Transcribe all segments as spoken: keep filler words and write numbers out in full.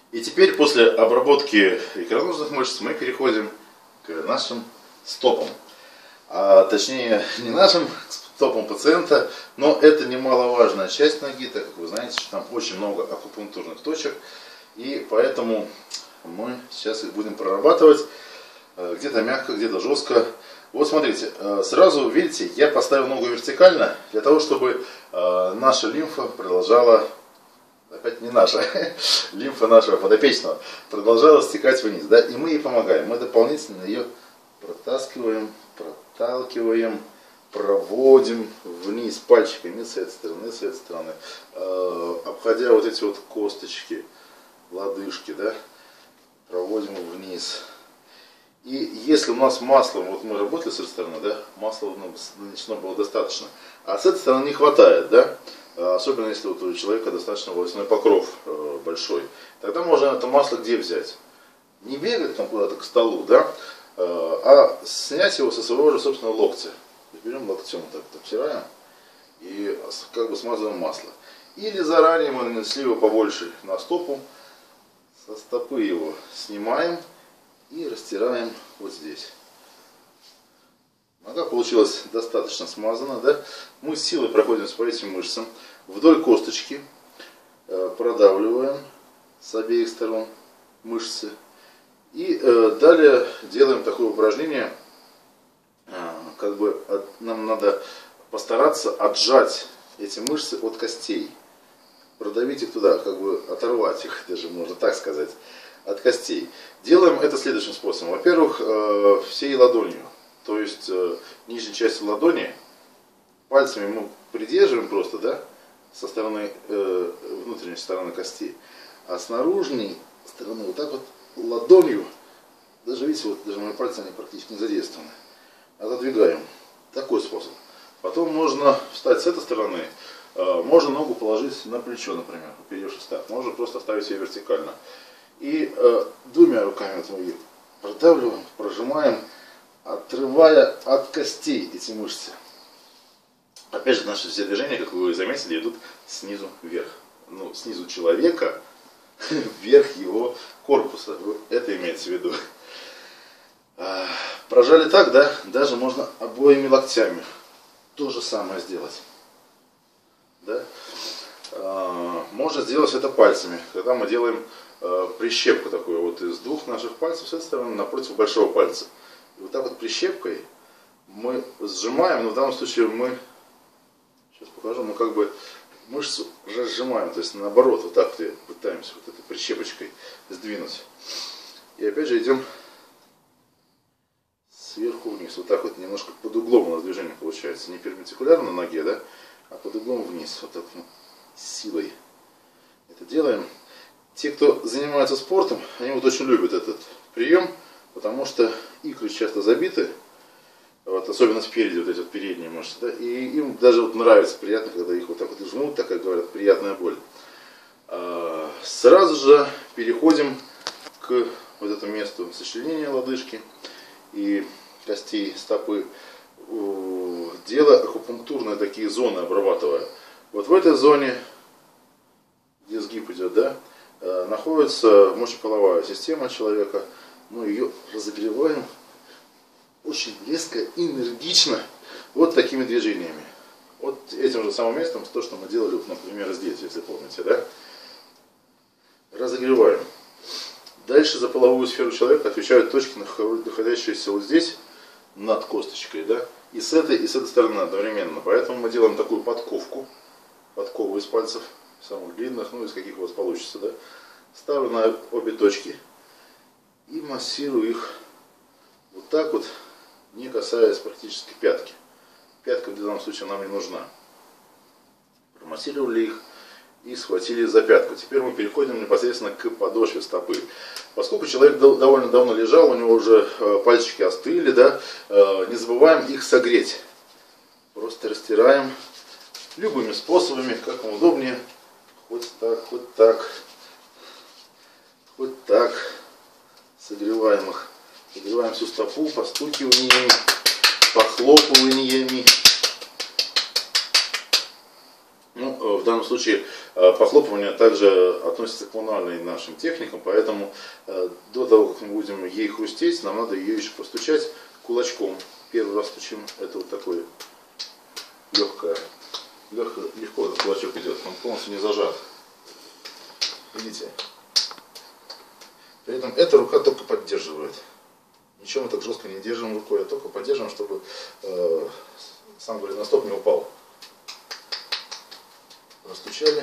И теперь после обработки икроножных мышц мы переходим к нашим стопам. А точнее не нашим стопам пациента, но это немаловажная часть ноги, так как вы знаете, что там очень много акупунктурных точек. И поэтому мы сейчас их будем прорабатывать где-то мягко, где-то жестко. Вот смотрите, сразу видите, я поставил ногу вертикально для того, чтобы наша лимфа продолжала, опять не наша, лимфа нашего подопечного продолжала стекать вниз, да, и мы ей помогаем, мы дополнительно ее протаскиваем, проталкиваем, проводим вниз пальчиками с этой стороны, с этой стороны, обходя вот эти вот косточки, лодыжки, да, проводим вниз. И если у нас масло, вот мы работали с этой стороны, да, масла нанесено было достаточно, а с этой стороны не хватает, да, особенно если вот у человека достаточно волосяной покров э, большой, тогда можно это масло где взять? Не бегать там куда-то к столу, да, э, а снять его со своего же собственного локтя. Берем локтем, так обтираем и как бы смазываем масло. Или заранее мы нанесли его побольше на стопу, со стопы его снимаем и растираем вот здесь. Нога получилась достаточно смазана, да? Мы с силой проходим по этим мышцам вдоль косточки, продавливаем с обеих сторон мышцы. И далее делаем такое упражнение, как бы нам надо постараться отжать эти мышцы от костей. Продавить их туда, как бы оторвать их, даже можно так сказать, от костей. Делаем это следующим способом. Во-первых, всей ладонью, то есть нижней частью ладони, пальцами мы придерживаем просто, да, со стороны, внутренней стороны кости, а с наружной стороны вот так вот ладонью, даже видите, вот даже мои пальцы они практически не задействованы, отодвигаем. Такой способ. Потом можно встать с этой стороны. Можно ногу положить на плечо, например, оперевшись так. Можно просто оставить ее вертикально. И э, двумя руками вот мы ее продавливаем, прожимаем, отрывая от костей эти мышцы. Опять же, наши все движения, как вы заметили, идут снизу вверх. Ну, снизу человека вверх его корпуса. Это имеется в виду. А, прожали так, да? Даже можно обоими локтями то же самое сделать. Да? А, можно сделать это пальцами, когда мы делаем а, прищепку такую вот из двух наших пальцев с этой стороны напротив большого пальца. И вот так вот прищепкой мы сжимаем, но в данном случае мы, сейчас покажу, мы как бы мышцу разжимаем, то есть наоборот, вот так вот пытаемся вот этой прищепочкой сдвинуть. И опять же идем сверху вниз, вот так вот немножко под углом у нас движение получается, не перпендикулярно ноге, да, а под углом вниз, вот так вот силой это делаем. Те, кто занимается спортом, они вот очень любят этот прием, потому что икры часто забиты, вот, особенно спереди, вот эти вот передние мышцы, да, и им даже вот нравится, приятно, когда их вот так вот жмут, так как говорят, приятная боль. А, сразу же переходим к вот этому месту сочленения лодыжки и костей стопы, делая акупунктурные такие зоны, обрабатывая. Вот в этой зоне, где сгиб идет, да, находится мочеполовая система человека. Мы ее разогреваем очень резко, энергично, вот такими движениями. Вот этим же самым местом, то, что мы делали, вот, например, здесь, если помните, да. Разогреваем. Дальше за половую сферу человека отвечают точки, находящиеся вот здесь, над косточкой, да, и с этой, и с этой стороны одновременно. Поэтому мы делаем такую подковку, подкову из пальцев, самых длинных, ну, из каких у вас получится, да. Ставлю на обе точки и массирую их вот так вот, не касаясь практически пятки. Пятка в данном случае нам не нужна. Промассировали их и схватили за пятку. Теперь мы переходим непосредственно к подошве стопы. Поскольку человек довольно давно лежал, у него уже пальчики остыли, да, не забываем их согреть. Просто растираем любыми способами, как вам удобнее. Хоть так, хоть так, хоть так. Согреваем их. Согреваем всю стопу постукиваниями, похлопываниями. Ну, в данном случае похлопывание также относится к мануальным нашим техникам, поэтому до того, как мы будем ей хрустеть, нам надо ее еще постучать кулачком. Первый раз стучим, это вот такое легкое, легко, легко этот кулачок идет, он полностью не зажат. Видите? При этом эта рука только поддерживает. Ничего мы так жестко не держим рукой, а только поддерживаем, чтобы э, сам голеностоп не упал. Растучали.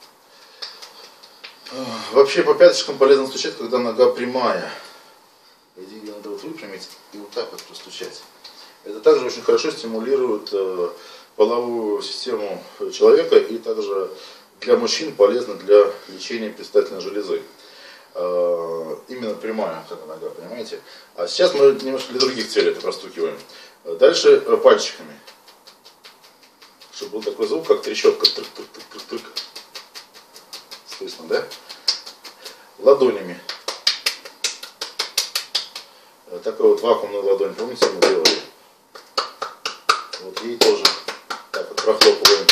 Вообще по пяточкам полезно стучать, когда нога прямая. Ее надо вот выпрямить и вот так вот простучать. Это также очень хорошо стимулирует э, половую систему человека и также для мужчин полезно для лечения предстательной железы. Э, именно прямая когда нога, понимаете? А сейчас мы немножко для других целей это простукиваем. Дальше э, пальчиками. Чтобы был такой звук, как трещотка. Трык-трык-трык-трык. Слышно, да? Ладонями. Такой вот вакуумную ладонь, помните, мы делали? Вот ей тоже так вот прохлопываем.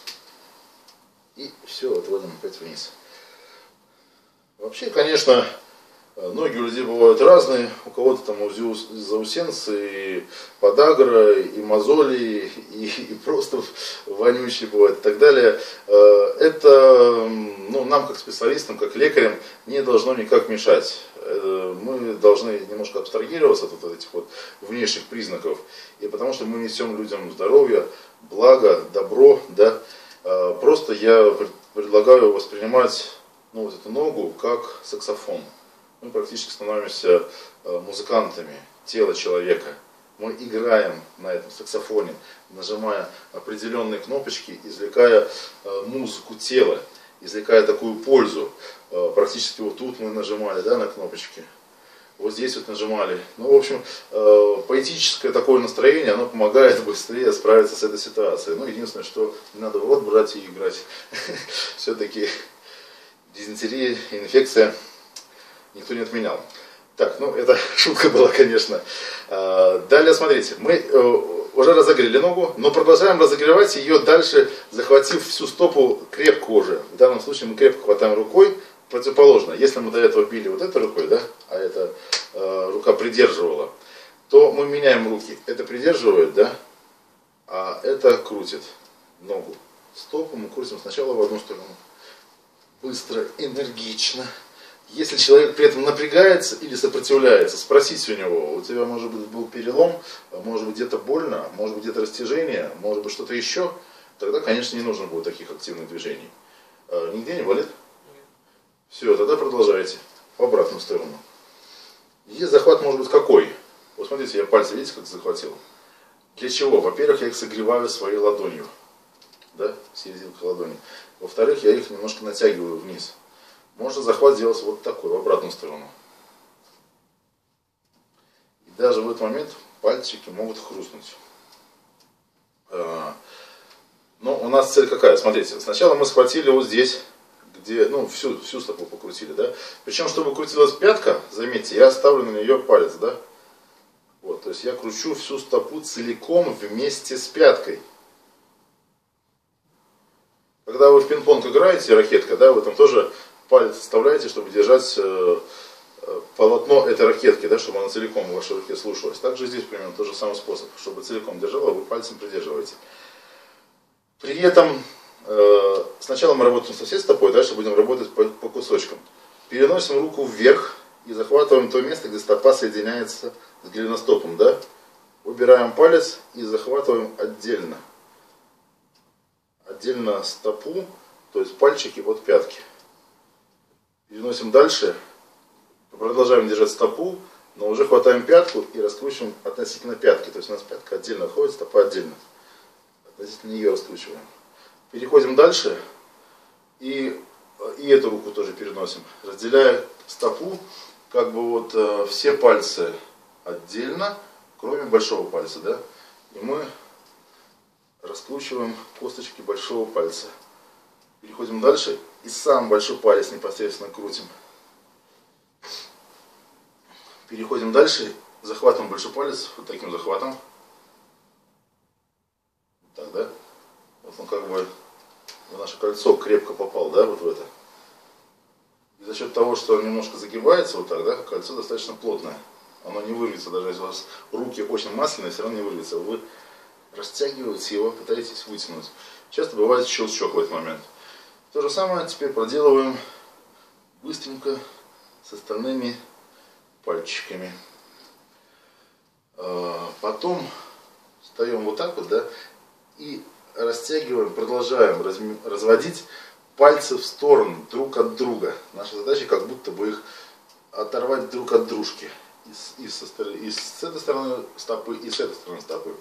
И все, отводим опять вниз. Вообще, конечно, ноги у людей бывают разные. У кого-то там заусенцы, и подагра, и мозоли, и, и просто вонючие бывают и так далее. Это, ну, нам как специалистам, как лекарям, не должно никак мешать. Мы должны немножко абстрагироваться от вот этих вот внешних признаков. И потому что мы несем людям здоровье, благо, добро, да. Просто я предлагаю воспринимать, ну, вот эту ногу как саксофон. Мы практически становимся музыкантами тела человека. Мы играем на этом саксофоне, нажимая определенные кнопочки, извлекая музыку тела, извлекая такую пользу. Практически вот тут мы нажимали, да, на кнопочки. Вот здесь вот нажимали. Ну, в общем, поэтическое такое настроение, оно помогает быстрее справиться с этой ситуацией. Ну, единственное, что не надо в рот брать и играть. Все-таки дизентерия, инфекция никто не отменял. Так, ну, это шутка была, конечно. Далее, смотрите, мы уже разогрели ногу, но продолжаем разогревать ее дальше, захватив всю стопу крепко уже. В данном случае мы крепко хватаем рукой, противоположно. Если мы до этого били вот этой рукой, да, а эта э, рука придерживала, то мы меняем руки. Это придерживает, да, а это крутит ногу. Стопу мы крутим сначала в одну сторону. Быстро, энергично. Если человек при этом напрягается или сопротивляется, спросите у него, у тебя может быть был перелом, может быть где-то больно, может быть где-то растяжение, может быть что-то еще, тогда, конечно, не нужно будет таких активных движений. А, нигде не болит? Все, тогда продолжайте в обратную сторону. И захват может быть какой? Вот смотрите, я пальцы, видите, как захватил? Для чего? Во-первых, я их согреваю своей ладонью, да, серединкой ладони. Во-вторых, я их немножко натягиваю вниз. Можно захват делать вот такой, в обратную сторону. И даже в этот момент пальчики могут хрустнуть. Но у нас цель какая? Смотрите, сначала мы схватили вот здесь, где, ну, всю, всю стопу покрутили, да. Причем, чтобы крутилась пятка, заметьте, я ставлю на нее палец, да. Вот, то есть я кручу всю стопу целиком вместе с пяткой. Когда вы в пинг-понг играете, ракетка, да, вы там тоже палец вставляете, чтобы держать э, э, полотно этой ракетки, да, чтобы она целиком в вашей руке слушалась. Также здесь примерно тот же самый способ. Чтобы целиком держала, вы пальцем придерживаете. При этом э, сначала мы работаем со всей стопой, дальше будем работать по, по кусочкам. Переносим руку вверх и захватываем то место, где стопа соединяется с голеностопом, да. Убираем палец и захватываем отдельно. Отдельно стопу, то есть пальчики от пятки. Переносим дальше, продолжаем держать стопу, но уже хватаем пятку и раскручиваем относительно пятки. То есть у нас пятка отдельно отходит, стопа отдельно. Относительно нее раскручиваем. Переходим дальше и, и эту руку тоже переносим. Разделяя стопу, как бы вот э, все пальцы отдельно, кроме большого пальца, да. И мы раскручиваем косточки большого пальца. Переходим дальше и сам большой палец непосредственно крутим. Переходим дальше, захватываем большой палец, вот таким захватом. Так, да? Вот он как бы в наше кольцо крепко попал, да, вот в это. И за счет того, что он немножко загибается вот так, да, кольцо достаточно плотное. Оно не вырвется, даже если у вас руки очень масляные, все равно не вырвется. Вы растягиваете его, пытаетесь вытянуть. Часто бывает щелчок в этот момент. То же самое теперь проделываем быстренько с остальными пальчиками. Потом встаем вот так вот, да, и растягиваем, продолжаем разводить пальцы в сторону друг от друга. Наша задача как будто бы их оторвать друг от дружки. И, и, со, и с этой стороны стопы, и с этой стороны стопы.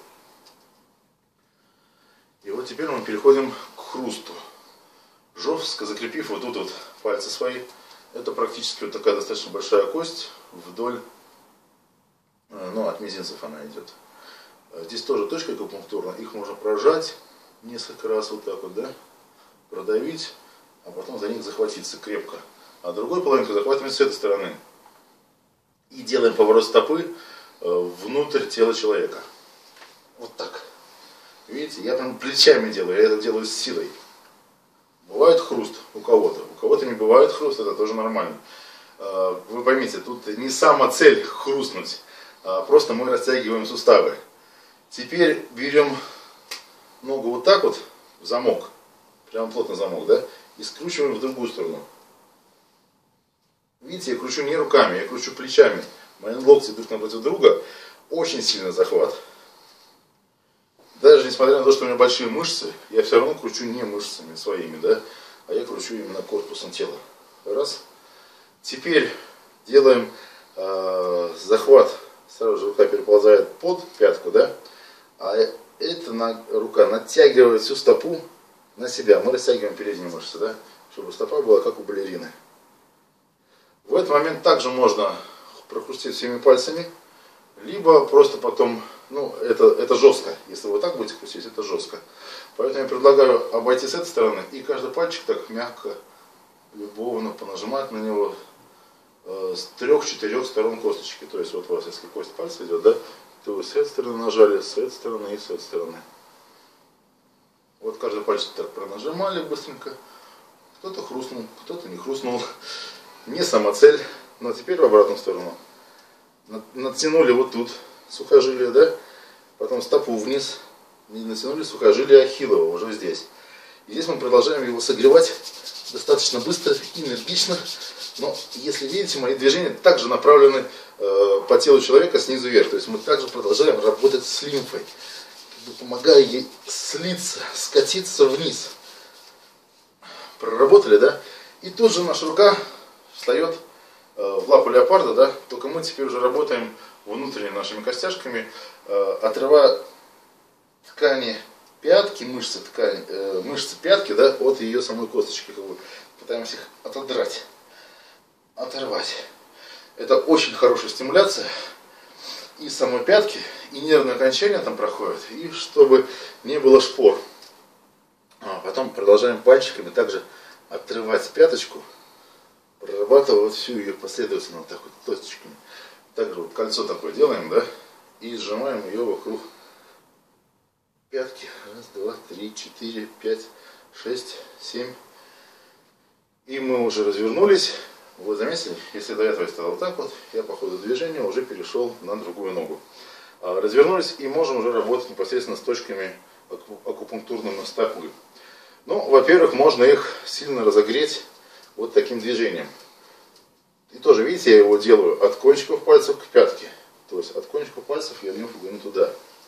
И вот теперь мы переходим к хрусту. Жестко закрепив вот тут вот пальцы свои, это практически вот такая достаточно большая кость вдоль, ну, от мизинцев она идет. Здесь тоже точка акупунктурная, их можно прожать несколько раз вот так вот, да, продавить, а потом за них захватиться крепко. А другой половинкой захватываем с этой стороны. И делаем поворот стопы внутрь тела человека. Вот так. Видите, я прям плечами делаю, я это делаю с силой. Бывает хруст у кого-то, у кого-то не бывает хруст, это тоже нормально. Вы поймите, тут не сама цель хрустнуть, а просто мы растягиваем суставы. Теперь берем ногу вот так вот в замок, прям плотно замок, да, и скручиваем в другую сторону. Видите, я кручу не руками, я кручу плечами. Мои локти друг напротив друга, очень сильный захват. Даже несмотря на то, что у меня большие мышцы, я все равно кручу не мышцами своими, да, а я кручу именно корпусом тела. Раз. Теперь делаем э, захват, сразу же рука переползает под пятку, да, а эта на, рука натягивает всю стопу на себя. Мы растягиваем передние мышцы, да, чтобы стопа была как у балерины. В этот момент также можно прокрутить всеми пальцами, либо просто потом, ну, это, это жестко. Если вы так будете крутить, это жестко. Поэтому я предлагаю обойти с этой стороны и каждый пальчик так мягко, любовно понажимать на него э, с трех-четырех сторон косточки. То есть вот у вас, если кость пальца идет, да, то вы с этой стороны нажали, с этой стороны и с этой стороны. Вот каждый пальчик так пронажимали быстренько. Кто-то хрустнул, кто-то не хрустнул. Не самоцель, но теперь в обратную сторону. Натянули вот тут сухожилие, да, потом стопу вниз, и натянули сухожилие ахиллова уже здесь. И здесь мы продолжаем его согревать достаточно быстро, энергично. Но если видите, мои движения также направлены э, по телу человека снизу вверх. То есть мы также продолжаем работать с лимфой, помогая ей слиться, скатиться вниз. Проработали, да? И тут же наша рука встает в лапу леопарда, да, только мы теперь уже работаем внутренними нашими костяшками, э, отрывая ткани пятки, мышцы, ткани, э, мышцы пятки, да, от ее самой косточки, как бы пытаемся их отодрать, оторвать. Это очень хорошая стимуляция и самой пятки, и нервные окончания там проходят, и чтобы не было шпор. А потом продолжаем пальчиками также отрывать пяточку, прорабатывать всю ее последовательно вот так вот точечками. Также вот кольцо такое делаем, да, и сжимаем ее вокруг пятки. Раз, два, три, четыре, пять, шесть, семь. И мы уже развернулись. Вот заметили, если до этого я стал вот так вот, я по ходу движения уже перешел на другую ногу. Развернулись и можем уже работать непосредственно с точками акупунктурными стопы. Ну, во-первых, можно их сильно разогреть вот таким движением. И тоже, видите, я его делаю от кончиков пальцев к пятке. То есть от кончиков пальцев я лимфу гоню туда.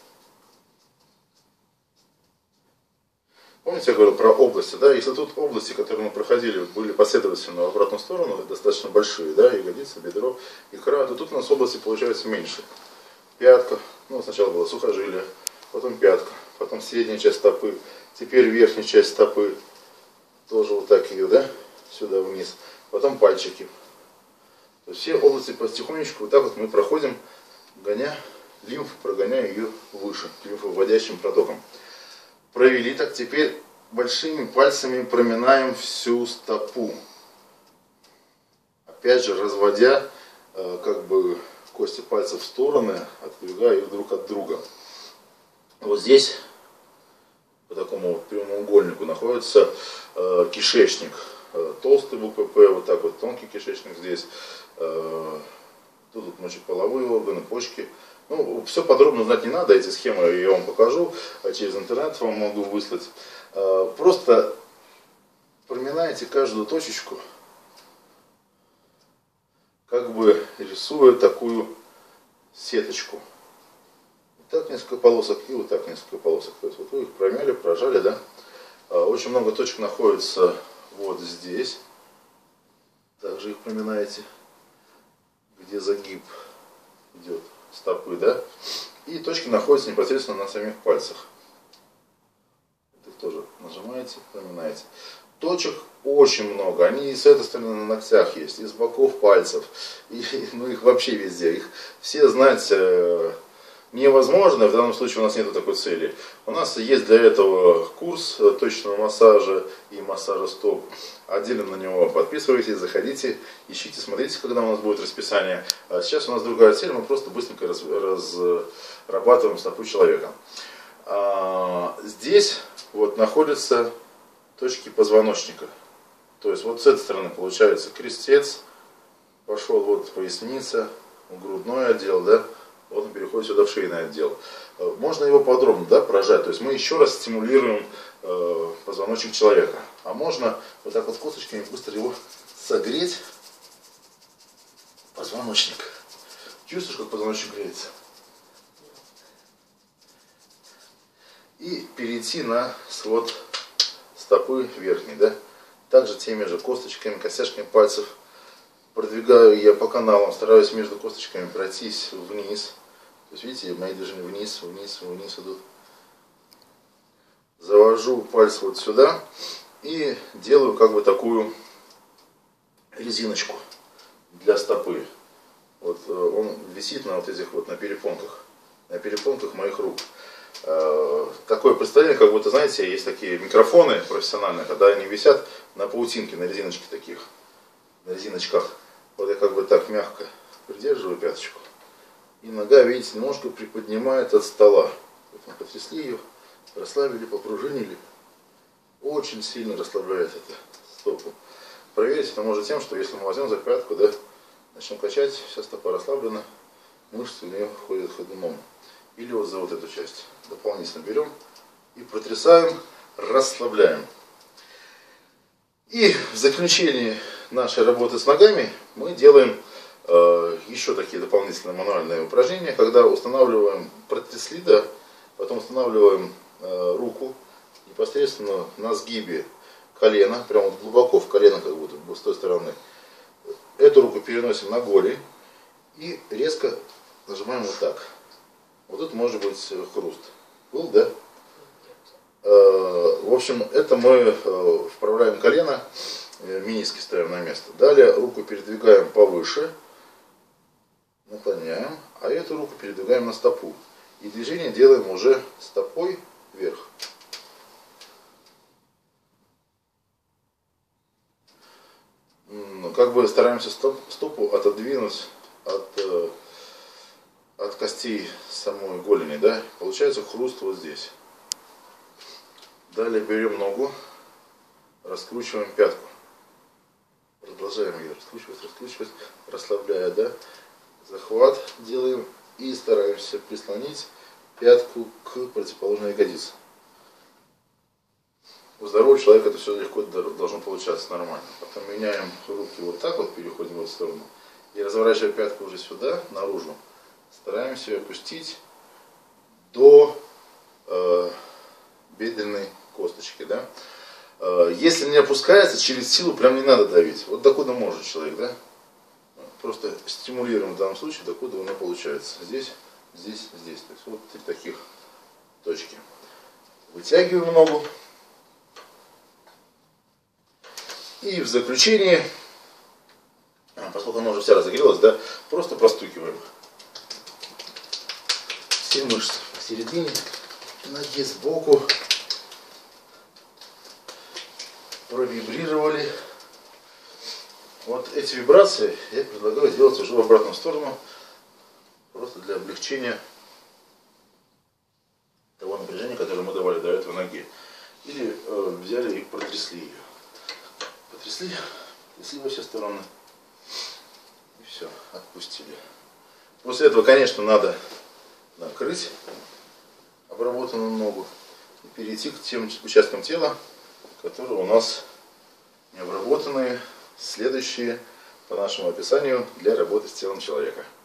Помните, я говорил про области, да? Если тут области, которые мы проходили, были последовательно в обратную сторону, достаточно большие, да, ягодица, бедро, икра, то тут у нас области получается меньше. Пятка, ну сначала было сухожилие, потом пятка, потом средняя часть стопы, теперь верхняя часть стопы, тоже вот так ее, да, сюда вниз, потом пальчики. То есть все области потихонечку вот так вот мы проходим, гоня лимфу, прогоняя ее выше, лимфовыводящим протоком. Провели так, теперь большими пальцами проминаем всю стопу. Опять же, разводя э, как бы кости пальцев в стороны, отодвигая их друг от друга. Вот здесь по такому вот прямоугольнику находится э, кишечник. Э, толстый буквы П, вот так вот тонкий кишечник здесь. Э, тут вот мочеполовые органы, почки. Ну, все подробно знать не надо, эти схемы я вам покажу, а через интернет вам могу выслать. Э, просто проминаете каждую точечку, как бы рисуя такую сеточку. Вот так несколько полосок и вот так несколько полосок. То есть вот вы их промяли, прожали, да? Очень много точек находится вот здесь. Также их проминаете, где загиб идет стопы, да? И точки находятся непосредственно на самих пальцах. Это тоже нажимаете, проминаете. Точек очень много, они и с этой стороны на ногтях есть, и с боков пальцев, и, ну их вообще везде, их все знать э, невозможно, в данном случае у нас нет такой цели. У нас есть для этого курс точного массажа и массажа стоп, отдельно на него подписывайтесь, заходите, ищите, смотрите, когда у нас будет расписание. А сейчас у нас другая цель, мы просто быстренько раз, разрабатываем стопу человека. А, здесь вот находится точки позвоночника. То есть вот с этой стороны получается крестец, пошел вот поясница, грудной отдел, да, вот он переходит сюда в шейный отдел. Можно его подробно, да, прожать. То есть мы еще раз стимулируем э, позвоночник человека. А можно вот так вот косточками быстро его согреть. Позвоночник. Чувствуешь, как позвоночник греется? И перейти на свод стопы верхней, да, также теми же косточками, костяшками пальцев продвигаю я по каналам, стараюсь между косточками пройтись вниз. То есть видите, мои движения вниз, вниз, вниз идут. Завожу пальцы вот сюда и делаю как бы такую резиночку для стопы. Вот он висит на вот этих вот на перепонках, на перепонках моих рук. Такое представление, как будто, знаете, есть такие микрофоны профессиональные, когда они висят на паутинке, на резиночке таких, на резиночках. Вот я как бы так мягко придерживаю пяточку. И нога, видите, немножко приподнимает от стола. Вот мы потрясли ее, расслабили, попружинили. Очень сильно расслабляет это стопу. Проверить это можно тем, что если мы возьмем за пятку, да, начнем качать, вся стопа расслаблена, мышцы у нее ходят ходуном. Или вот за вот эту часть дополнительно берем и протрясаем, расслабляем. И в заключении нашей работы с ногами мы делаем э, еще такие дополнительные мануальные упражнения, когда устанавливаем, протрясли, да, потом устанавливаем э, руку непосредственно на сгибе колена, прямо вот глубоко в колено, как будто бы с той стороны. Эту руку переносим на голень и резко нажимаем вот так. Вот тут может быть хруст. Был, да? В общем, это мы вправляем колено, миниски ставим на место. Далее руку передвигаем повыше, наклоняем, а эту руку передвигаем на стопу. И движение делаем уже стопой вверх. Как бы стараемся стоп, стопу отодвинуть от, от костей самой голени, да? Получается хруст вот здесь. Далее берем ногу, раскручиваем пятку. Продолжаем ее раскручивать, раскручивать, расслабляя, да? Захват делаем и стараемся прислонить пятку к противоположной ягодице. У здорового человека это все легко должно получаться нормально. Потом меняем руки вот так вот, переходим в эту сторону. И разворачивая пятку уже сюда, наружу, стараемся ее опустить до э, бедренной косточки, да. Э, если не опускается, через силу прям не надо давить. Вот докуда может человек, да. Просто стимулируем в данном случае, докуда оно получается. Здесь, здесь, здесь. То есть вот три таких точки. Вытягиваем ногу. И в заключение, поскольку она уже вся разогрелась, да, просто простукиваем все мышцы посередине, ноги сбоку, провибрировали. Вот эти вибрации я предлагаю сделать уже в обратную сторону, просто для облегчения того напряжения, которое мы давали до этого ноге. Или э, взяли и протрясли ее. Потрясли, потрясли во все стороны. И все, отпустили. После этого, конечно, надо накрыть обработанную ногу и перейти к тем участкам тела, которые у нас не обработанные, следующие по нашему описанию для работы с телом человека.